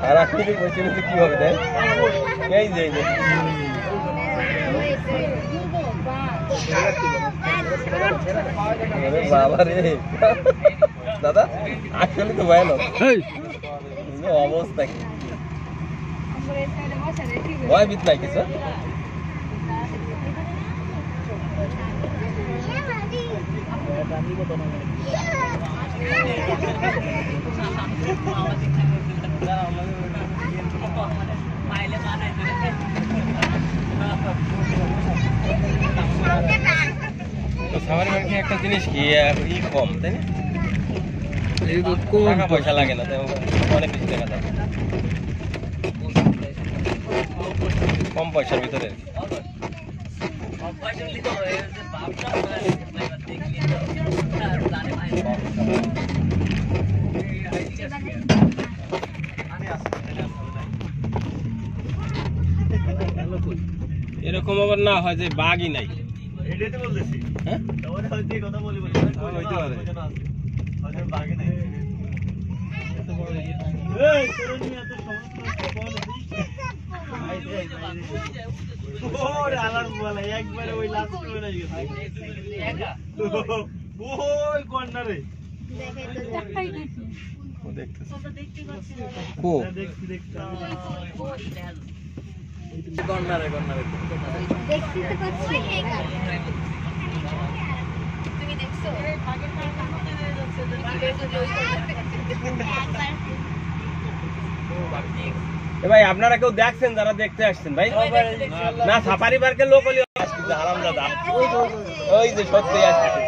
আর আপনি বলছেন কি হবে দেখ এই যে বাবা রে দাদা আসলে তো ভয়ানক অবস্থা কি ভয় বিত নাই কিছু সামারি মার্কেটে একটা জিনিস কি কম তাই না টাকা পয়সা লাগে না অনেক বেশি টাকা যায় কম পয়সার ভিতরে এরকম আবার না হয় যে বাঘই নাই ভাই আপনারা কেউ দেখছেন যারা দেখতে আসছেন ভাই না সাফারি পার্কের লোক হলে আরামদাদা ওই যে সত্যি আসছে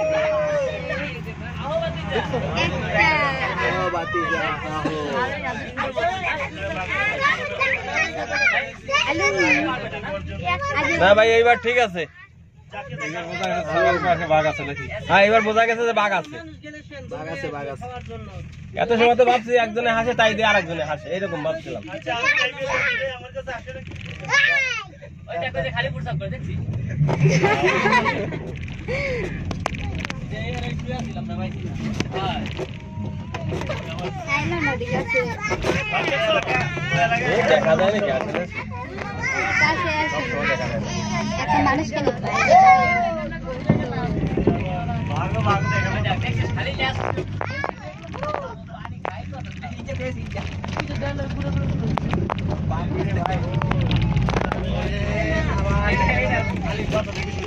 না ভাই এইবার ঠিক আছে হ্যাঁ এবার বোঝা গেছে যে বাঘ আছে এত সময় তো ভাবছি একজনে হাসে তাই দিয়ে আরেকজনে হাসে এরকম ভাবছিলাম দেখা যায় নাকি আসলে মানুষ